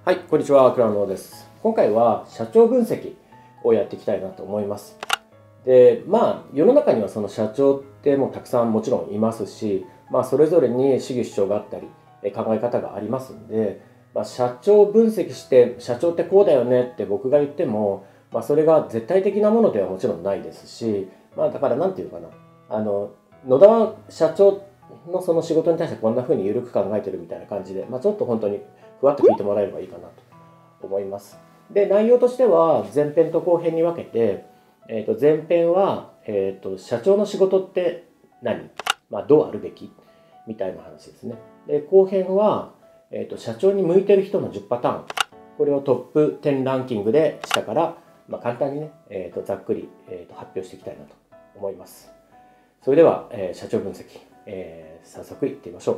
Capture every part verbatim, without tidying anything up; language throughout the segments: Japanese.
はい、こんにちは、倉野です。今回は社長分析をやっていきたいなと思います。で、まあ、世の中にはその社長ってもうたくさんもちろんいますし、まあ、それぞれに主義主張があったり、考え方がありますんで、まあ、社長分析して、社長ってこうだよねって僕が言っても、まあ、それが絶対的なものではもちろんないですし、まあ、だからなんていうかな、あの、野田社長のその仕事に対してこんな風に緩く考えてるみたいな感じで、まあ、ちょっと本当にふわっと聞いてもらえればいいかなと思います。で、内容としては前編と後編に分けて、えー、と前編は、えー、と社長の仕事って何、まあ、どうあるべきみたいな話ですね。で、後編は、えー、と社長に向いてる人のじゅっパターン、これをトップじゅうランキングで下から、まあ、簡単にね、えー、とざっくり、えー、と発表していきたいなと思います。それでは、えー、社長分析、えー、早速いってみましょう。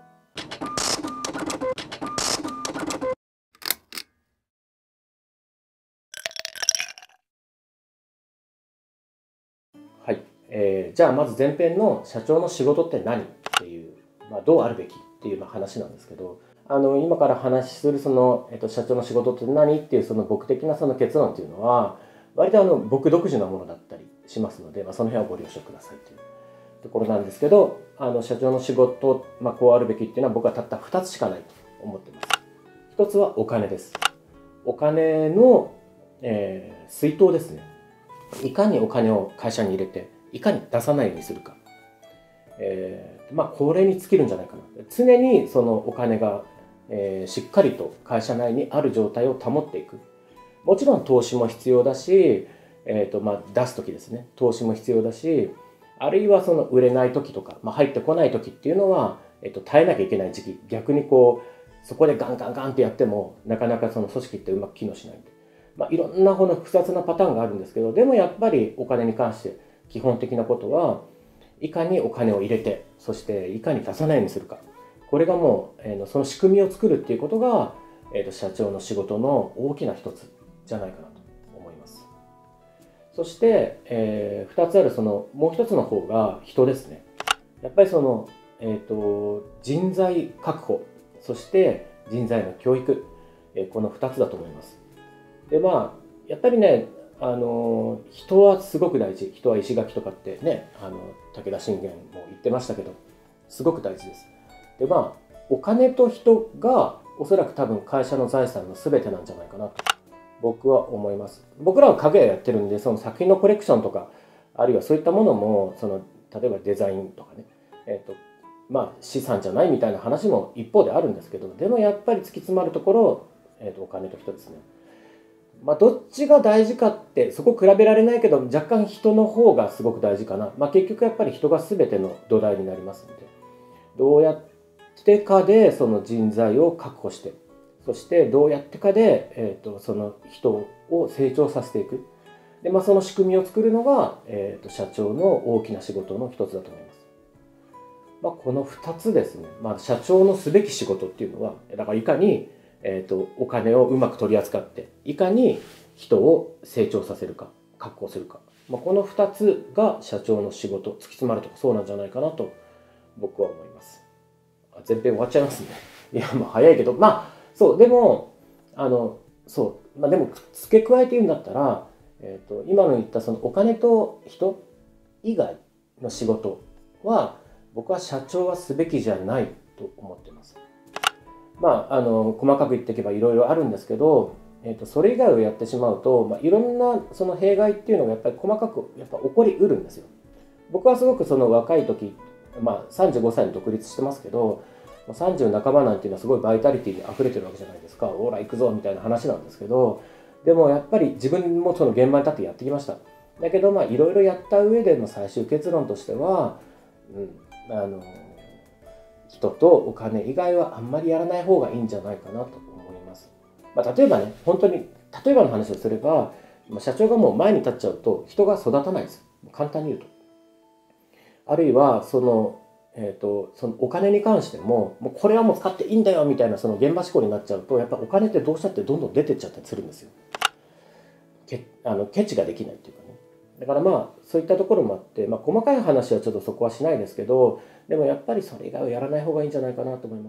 はい、えー、じゃあまず前編の社長の仕事って何っていう、まあ、どうあるべきっていう話なんですけど、あの今から話しするその、えっと、社長の仕事って何っていうその僕的なその結論っていうのは割とあの僕独自なものだったりしますので、まあ、その辺はご了承くださいというところなんですけど、あの社長の仕事、まあ、こうあるべきっていうのは僕はたったふたつしかないと思ってます。ひとつはお金です。お金の、えー、水筒ですね。いかにお金を会社に入れていかに出さないようにするか、えー、まあこれに尽きるんじゃないかな。常にそのお金が、えー、しっかりと会社内にある状態を保っていく。もちろん投資も必要だし、えーとまあ、出す時ですね、投資も必要だし、あるいはその売れない時とか、まあ、入ってこない時っていうのは、えーと耐えなきゃいけない時期、逆にこうそこでガンガンガンってやってもなかなかその組織ってうまく機能しないんで、まあ、いろんなこの複雑なパターンがあるんですけど、でもやっぱりお金に関して基本的なことはいかにお金を入れて、そしていかに出さないようにするか、これがもう、えー、その仕組みを作るっていうことが、えー、と社長の仕事の大きな一つじゃないかなと思います。そして、えー、ふたつあるそのもう一つの方が人ですね。やっぱりその、えー、と人材確保、そして人材の教育、えー、このふたつだと思います。で、まあやっぱりね、あの人はすごく大事。人は石垣とかってね、あの武田信玄も言ってましたけど、すごく大事です。で、まあお金と人がおそらく多分会社の財産の全てなんじゃないかなと僕は思います。僕らは影屋やってるんで、その作品のコレクションとか、あるいはそういったものも、その例えばデザインとかね、えーとまあ、資産じゃないみたいな話も一方であるんですけど、でもやっぱり突き詰まるところ、えーとお金と人ですね。まあ、どっちが大事かってそこ比べられないけど、若干人の方がすごく大事かな。まあ、結局やっぱり人が全ての土台になりますので、どうやってかでその人材を確保して、そしてどうやってかで、えー、とその人を成長させていく。で、まあ、その仕組みを作るのが、えー、と社長の大きな仕事の一つだと思います。まあ、このふたつですね、まあ、社長のすべき仕事っていうのは、だからいかに、えー、とお金をうまく取り扱って、いかに人を成長させるか、確保するか、まあ、このふたつが社長の仕事、突き詰まるとそうなんじゃないかなと僕は思います。前編終わっちゃいますね。いや、まあ早いけど、まあそう、でも、あの、そう、まあでも付け加えて言うんだったら、えっと、今の言ったそのお金と人以外の仕事は、僕は社長はすべきじゃないと思ってます。まあ、あの、細かく言っていけばいろいろあるんですけど、えっと、それ以外をやってしまうと、まあ、いろんなその弊害っていうのがやっぱり細かくやっぱ起こりうるんですよ。僕はすごくその若い時、まあ、さんじゅうごさいに独立してますけど、さんじゅう半ばなんていうのはすごいバイタリティに溢れてるわけじゃないですか。オーラ行くぞみたいな話なんですけど、でもやっぱり自分もその現場に立ってやってきました。だけどまあいろいろやった上での最終結論としては、うん、あの人とお金以外はあんまりやらない方がいいんじゃないかなと思います。まあ、例えばね、本当に例えばの話をすれば、社長がもう前に立っちゃうと人が育たないです。簡単に言うと。あるいはそのえー、とそのお金に関しても、もうこれはもう使っていいんだよみたいなその現場志向になっちゃうと、やっぱお金ってどうしたってどんどん出てっちゃったりするんですよ。けあのケチができないっていうかね。だからまあそういったところもあって、まあ、細かい話はちょっとそこはしないですけど、でもやっぱりそれ以外はやらない方がいいんじゃないかなと思います。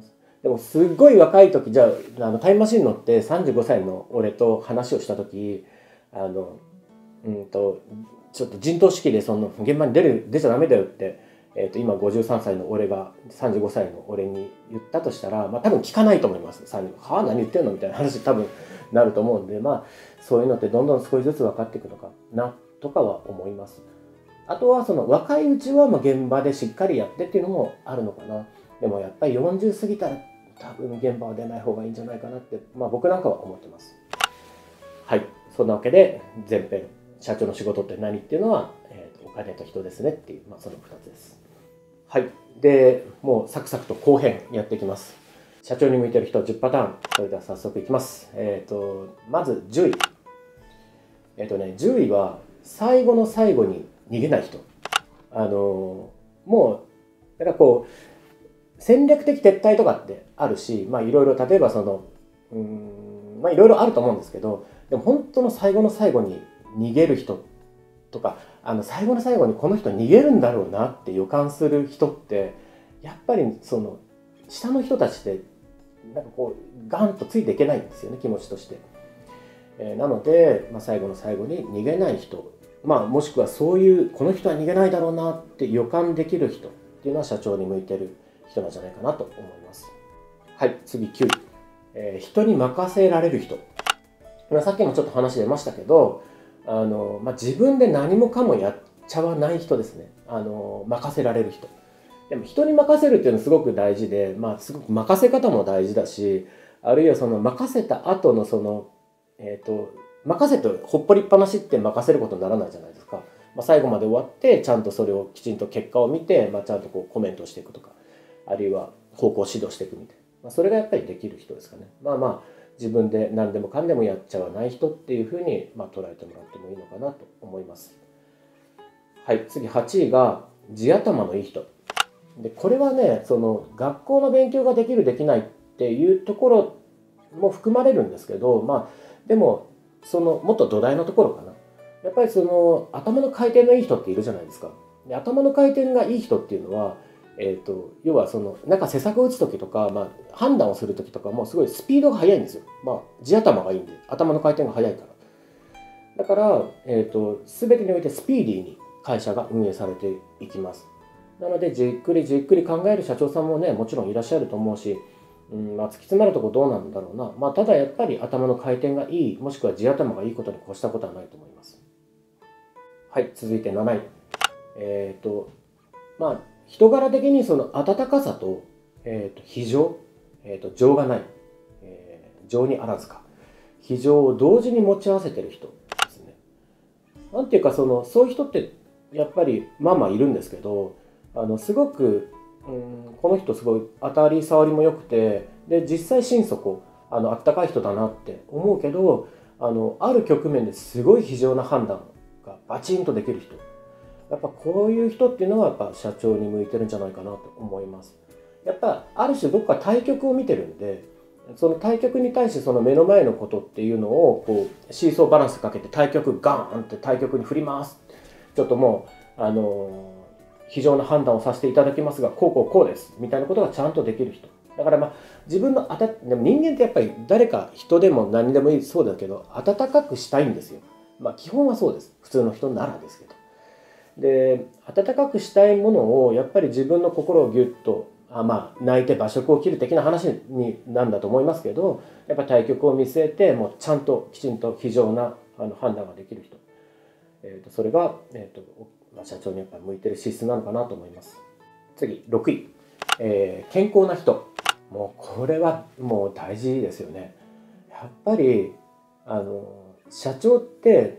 でもすっごい若い時、じゃあ、あのタイムマシン乗ってさんじゅうごさいの俺と話をした時、あのうんとちょっと陣頭指揮でその現場に出る出ちゃダメだよって、えー、と今ごじゅうさんさいの俺がさんじゅうごさいの俺に言ったとしたら、まあ、多分聞かないと思います。さんにんはあ何言ってんのみたいな話多分なると思うんで、まあそういうのってどんどん少しずつ分かっていくのかなとかは思います。あとはその若いうちはまあ現場でしっかりやってっていうのもあるのかな。でもやっぱりよんじゅう過ぎたら多分現場は出ない方がいいんじゃないかなって、まあ、僕なんかは思ってます。はい、そんなわけで前編社長の仕事って何っていうのは、えー、とお金と人ですねっていう、まあ、そのふたつです。はい、でもうサクサクと後編やっていきます。社長に向いてる人じゅうパターン。それでは早速いきます。えっ、ー、とまずじゅうい。えっ、ー、とねじゅういは最後の最後に逃げない人。あのー、もうなんかこう戦略的撤退とかってあるし、まあいろいろ例えばそのうーんまあいろいろあると思うんですけど、でも本当の最後の最後に逃げる人とか、あの最後の最後にこの人逃げるんだろうなって予感する人ってやっぱりその下の人たちってなんかこうガンとついていけないんですよね、気持ちとして。えー、なので、まあ、最後の最後に逃げない人、まあ、もしくはそういうこの人は逃げないだろうなって予感できる人っていうのは社長に向いてる人なんじゃないかなと思います。はい、次きゅうい、えー、人に任せられる人。さっきもちょっと話出ましたけど、あの、まあ、自分で何もかもやっちゃわない人ですね。あの任せられる人。でも人に任せるっていうのはすごく大事で、まあ、すごく任せ方も大事だし、あるいはその任せた後のその、えっと、任せてほっぽりっぱなしって任せることにならないじゃないですか。まあ、最後まで終わってちゃんとそれをきちんと結果を見て、まあ、ちゃんとこうコメントしていくとか、あるいは方向指導していくみたいな、まあ、それがやっぱりできる人ですかね。まあまあ自分で何でもかんでもやっちゃわない人っていうふうに、まあ、捉えてもらってもいいのかなと思います。はい、次はちいが地頭のいい人で、これはねその学校の勉強ができるできないっていうところも含まれるんですけど、まあでもそのもっと土台のところかな。やっぱりその頭の回転のいい人っているじゃないですか。で頭の回転がいい人っていうのは、えー、と要はそのなんか施策を打つ時とか、まあ、判断をする時とかもすごいスピードが速いんですよ。まあ地頭がいいんで頭の回転が速いから。だから、えー、と全てにおいてスピーディーに会社が運営されていきます。なのでじっくりじっくり考える社長さんもねもちろんいらっしゃると思うし、うんまあ、突き詰めるとこどうなんだろうな、まあ、ただやっぱり頭の回転がいい、もしくは地頭がいいことに越したことはないと思います。はい、続いてなない。えっ、ー、とまあ人柄的にその温かさと、えー、と非情、えー、と情がない、えー、情にあらずか非情を同時に持ち合わせてる人ですね。なんていうかそのそういう人ってやっぱりまあまあいるんですけど、あのすごくうんこの人すごい当たり障りも良くて、で実際心底あのあったかい人だなって思うけど、あのある局面ですごい非情な判断がバチンとできる人、やっぱこういう人っていうのはやっぱ社長に向いてるんじゃないかなと思います。やっぱある種どっか対局を見てるんで、その対局に対してその目の前のことっていうのをこうシーソーバランスかけて対局ガーンって対局に振ります。ちょっともうあの非常な判断をさせていただきますが、こうこうこうですみたいなことがちゃんとできる人。だからまあ自分のあたでも人間ってやっぱり誰か人でも何でもいいそうだけど温かくしたいんですよ。まあ基本はそうです。普通の人ならですけど。で温かくしたいものをやっぱり自分の心をギュッとあまあ泣いて馬謖を切る的な話になんだと思いますけど、やっぱり対局を見据えてもうちゃんときちんと非常なあの判断ができる人、えー、とそれが、えーとまあ、社長にやっぱり向いてる資質なのかなと思います。次ろくい、えー、健康な人。もうこれはもう大事ですよね。やっぱりあの社長って、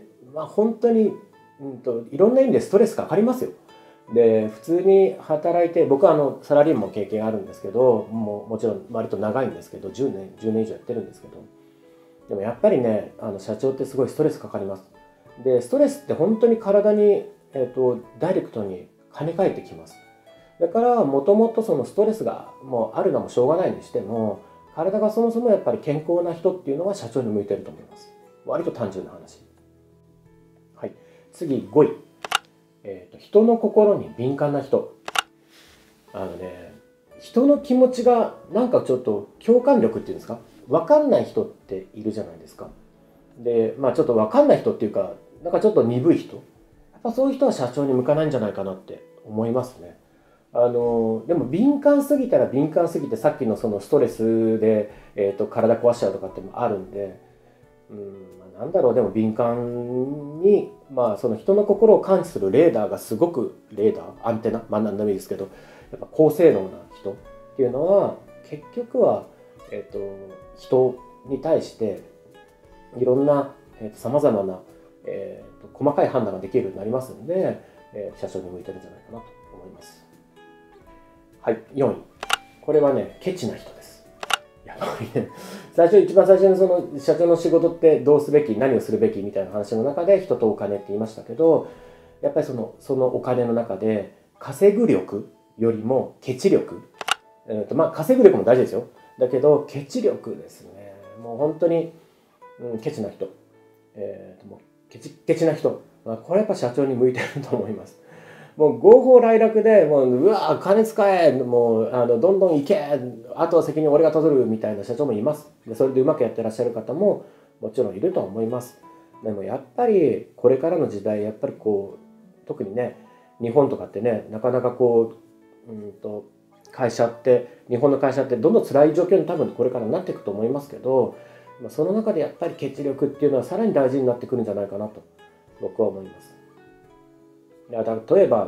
まあ、本当にうんといろんな意味でストレスかかりますよ。で普通に働いて、僕はあのサラリーマン経験あるんですけど、もうもちろん割と長いんですけどじゅうねんじゅうねん以上やってるんですけど、でもやっぱりねあの社長ってすごいストレスかかります。でストレスって本当に体に、えーと、ダイレクトに跳ね返ってきます。だからもともとそのストレスがもうあるのもしょうがないにしても、体がそもそもやっぱり健康な人っていうのは社長に向いてると思います。割と単純な話。はい、次ごい、えーと、人の心に敏感な人。あのね人の気持ちがなんかちょっと共感力っていうんですか、分かんない人っているじゃないですか。でまあちょっと分かんない人っていうか、なんかちょっと鈍い人、やっぱそういう人は社長に向かないんじゃないかなって思いますね。あのでも敏感すぎたら敏感すぎて、さっきのそのストレスで、えーと体壊しちゃうとかってもあるんで、うん、まあなんだろう、でも敏感に、まあ、その人の心を感知するレーダーがすごく、レーダーアンテナ、まあ何でもいいですけど、やっぱ高性能な人っていうのは結局は、えーと人に対していろんなさまざまな、えーと細かい判断ができるようになりますので、えー社長に向いてるんじゃないかなと思います。はい、よんい。これはね、ケチな人です。やっぱりね、最初、一番最初にその社長の仕事ってどうすべき、何をするべきみたいな話の中で人とお金って言いましたけど、やっぱりその、そのお金の中で稼ぐ力よりもケチ力、えーとまあ、稼ぐ力も大事ですよ。だけど、ケチ力ですね。もう本当に、うん、ケチな人。えーともうケチ、ケチな人。まあ、これやっぱ社長に向いてると思います。もう合法来楽で、もう、うわ金使え、もう、あの、どんどん行け、あとは責任俺が取るみたいな社長もいます。で、それでうまくやってらっしゃる方ももちろんいると思います。でもやっぱり、これからの時代、やっぱりこう、特にね、日本とかってね、なかなかこう、うんと、会社って、日本の会社ってどんどん辛い状況に多分これからなっていくと思いますけど、その中でやっぱりケチ力っていうのはさらに大事になってくるんじゃないかなと、僕は思います。例えば、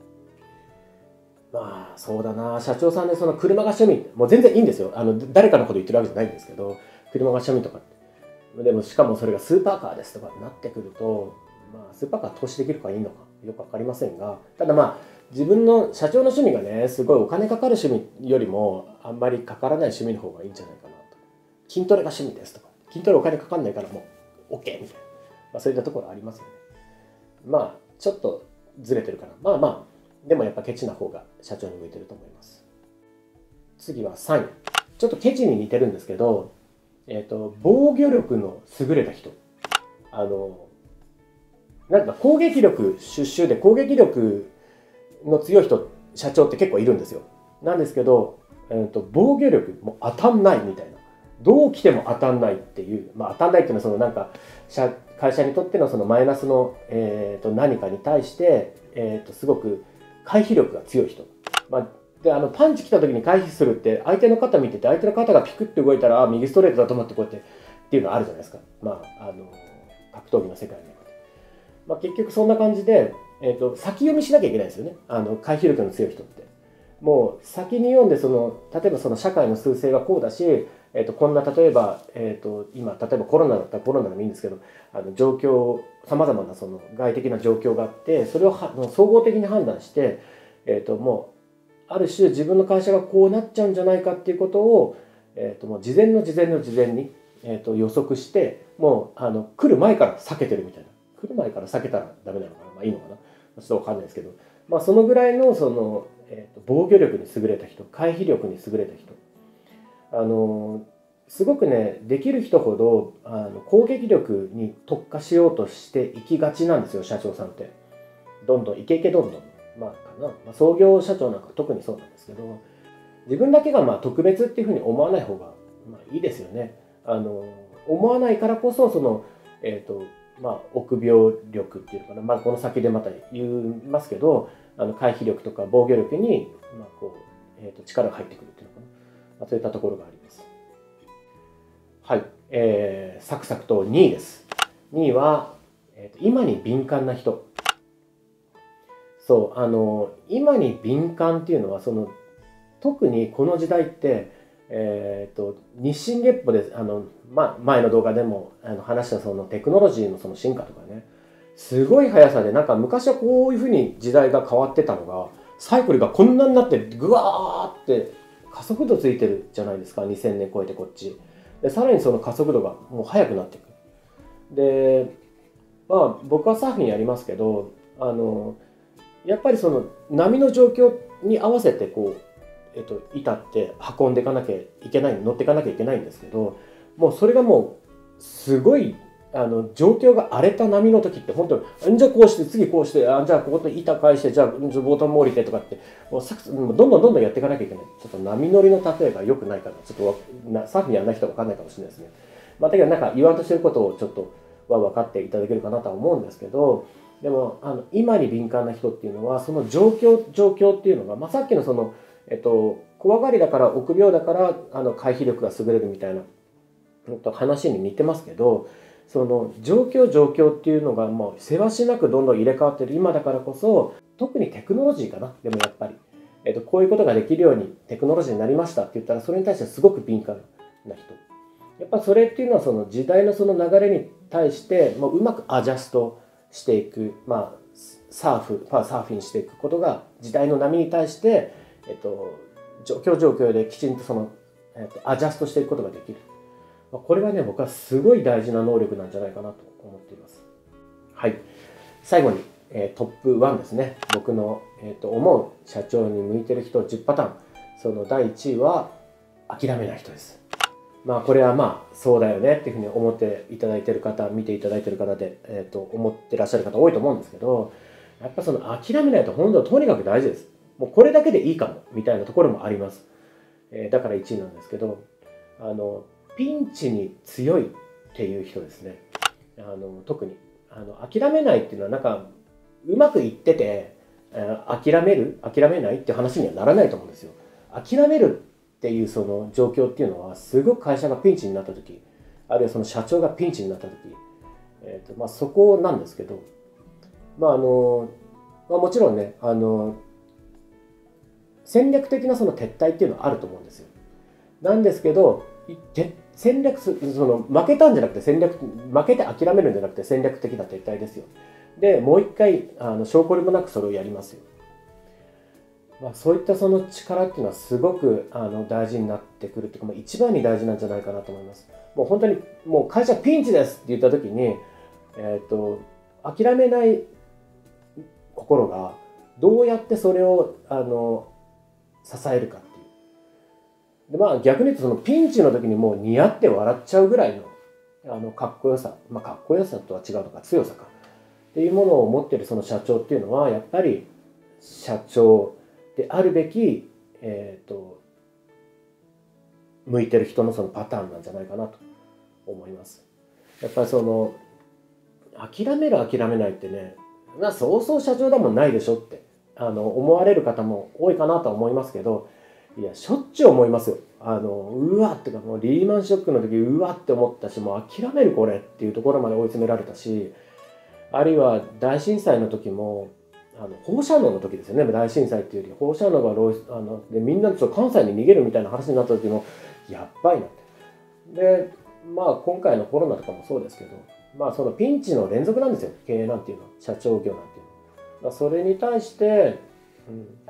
まあそうだな、社長さんでその車が趣味、もう全然いいんですよ。あの誰かのこと言ってるわけじゃないんですけど、車が趣味とかって。でもしかもそれがスーパーカーですとかになってくると、まあスーパーカー投資できるかいいのかよくわかりませんが、ただまあ自分の社長の趣味がね、すごいお金かかる趣味よりもあんまりかからない趣味の方がいいんじゃないかなと。筋トレが趣味ですとか、筋トレお金かかんないからもう OK みたいな、まあ、そういったところありますよね。まあちょっとずれてるかな。まあまあ、でもやっぱケチな方が社長に向いてると思います。次はさんい。ちょっとケチに似てるんですけど、えっと、防御力の優れた人。あの、なんか攻撃力出衆で攻撃力の強い人、社長って結構いるんですよ。なんですけど、えーと、防御力もう当たんないみたいな。どう来ても当たんないっていう、まあ当たんないっていうのはそのなんか、会社にとってのそのマイナスの、えー、と何かに対して、えー、とすごく回避力が強い人、まあ、であのパンチ来た時に回避するって相手の肩見てて相手の肩がピクッて動いたら右ストレートだと思ってこうやってっていうのがあるじゃないですか、まあ、あの格闘技の世界の中で、まあ、結局そんな感じで、えー、と先読みしなきゃいけないんですよね、あの回避力の強い人って。もう先に読んでその例えばその社会の趨勢がこうだし、えー、とこんな例えば、えー、と今例えばコロナだったらコロナでもいいんですけど、あの状況さまざまなその外的な状況があってそれをは総合的に判断して、えー、ともうある種自分の会社がこうなっちゃうんじゃないかっていうことを、えー、ともう事前の事前の事前に、えー、と予測してもうあの来る前から避けてるみたいな。来る前から避けたらダメなのかな、まあいいのかな、ちょっと分かんないですけど、まあ、そのぐらいのその、えー、と防御力に優れた人、回避力に優れた人、あのすごくね、できる人ほどあの攻撃力に特化しようとしていきがちなんですよ、社長さんって。どんどんイケイケどんどん、まあかな、まあ、創業社長なんか特にそうなんですけど、自分だけがまあ特別っていうふうに思わない方が、まあ、いいですよね。あの思わないからこそその、えーとまあ、臆病力っていうのかな、まあ、この先でまた言いますけど、あの回避力とか防御力に、まあこうえー、と力が入ってくるっていうのかな、まあ、そういったところがあります。はい、えー、サクサクとにいです。にいは、えー、と今に敏感な人。そう、あの今に敏感っていうのはその特にこの時代って、えー、と日進月歩であの、ま、前の動画でもあの話したそのテクノロジーのその進化とかね、すごい速さで、なんか昔はこういうふうに時代が変わってたのがサイクルがこんなになってぐわーって加速度ついてるじゃないですか、にせんねん超えてこっちで、さらにその加速度がもう速くなっていく。でまあ僕はサーフィンやりますけど、あのやっぱりその波の状況に合わせてこうえっと、板って運んでいかなきゃいけない、乗っていかなきゃいけないんですけど、もうそれがもうすごいあの状況が荒れた波の時って本当にじゃあこうして次こうしてあじゃあここと板返してじゃあボタンも降りてとかってもうサクどんどんどんどんやっていかなきゃいけない。ちょっと波乗りの例えが良くないからちょっとなサーフィンやらない人は分かんないかもしれないですね。まあ、だけどなんか言わんとしてることをちょっとは分かっていただけるかなとは思うんですけど、でもあの今に敏感な人っていうのはその状況状況っていうのが、まあ、さっきのその、えっと、怖がりだから臆病だからあの回避力が優れるみたいな話に似てますけど、その状況状況っていうのがもうせわしなくどんどん入れ替わってる今だからこそ、特にテクノロジーかな。でもやっぱり、えっと、こういうことができるようにテクノロジーになりましたって言ったらそれに対してすごく敏感な人、やっぱそれっていうのはその時代のその流れに対してもううまくアジャストしていく、まあサーフサーフィンしていくことが時代の波に対して、えっと、状況状況できちんとその、えっと、アジャストしていくことができる。これはね、僕はすごい大事な能力なんじゃないかなと思っています。はい。最後に、えー、トップワンですね。僕の、えー、と思う社長に向いてる人じゅうパターン。そのだいいちいは諦めない人です。まあこれはまあそうだよねっていうふうに思っていただいている方、見ていただいている方で、えー、と思ってらっしゃる方多いと思うんですけど、やっぱその諦めないと本当とにかく大事です。もうこれだけでいいかもみたいなところもあります。えー、だからいちいなんですけど、あのピンチに強いっていう人ですね。あの特にあの諦めないっていうのはなんかうまくいってて、えー、諦める諦めないっていう話にはならないと思うんですよ。諦めるっていうその状況っていうのはすごく会社がピンチになった時、あるいはその社長がピンチになった時、えーとまあ、そこなんですけど、まああのまあ、もちろんねあの戦略的なその撤退っていうのはあると思うんですよ。なんですけど戦略その負けたんじゃなくて戦略負けて諦めるんじゃなくて戦略的な撤退ですよ。でもう一回あの証拠りもなくそれをやりますよ。まあ、そういったその力っていうのはすごくあの大事になってくるっていうか、まあ、一番に大事なんじゃないかなと思います。もう本当にもう会社ピンチですって言った時に、えーと、諦めない心がどうやってそれをあの支えるかっていう。でまあ逆に言うとそのピンチの時にもう似合って笑っちゃうぐらいのあのかっこよさ、まあ、かっこよさとは違うのか強さかっていうものを持っているその社長っていうのはやっぱり社長であるべき、えーと、向いてる人のそのパターンなんじゃないかなと思います。やっぱりその諦める諦めないってね、まあ、そうそう社長だもんないでしょってあの思われる方も多いかなとは思いますけど、いやしょっちゅう思いますよ。あのうわってかもうリーマンショックの時うわって思ったし、もう諦めるこれっていうところまで追い詰められたし、あるいは大震災の時もあの放射能の時ですよね。大震災っていうより放射能が漏出あのでみんなちょっと関西に逃げるみたいな話になった時もやっばいなって。でまあ今回のコロナとかもそうですけど、まあそのピンチの連続なんですよ、経営なんていうのは、社長業なんていうのは。まあ、それに対して、うん、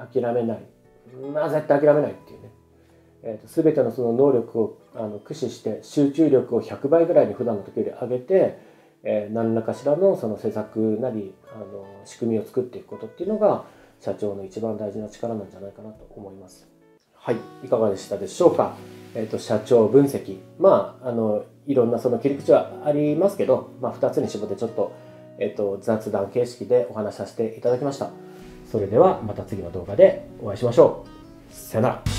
諦めない、まあ絶対諦めないっていうね、えーと、全てのその能力をあの駆使して集中力をひゃくばいぐらいに普段の時より上げて、えー、何らかしらのその施策なりあの仕組みを作っていくことっていうのが社長の一番大事な力なんじゃないかなと思います。はい、いかがでしたでしょうか。えーと、社長分析、まああのいろんなその切り口はありますけど、まあ、ふたつに絞ってちょっと、えーと、雑談形式でお話しさせていただきました。それではまた次の動画でお会いしましょう。さよなら。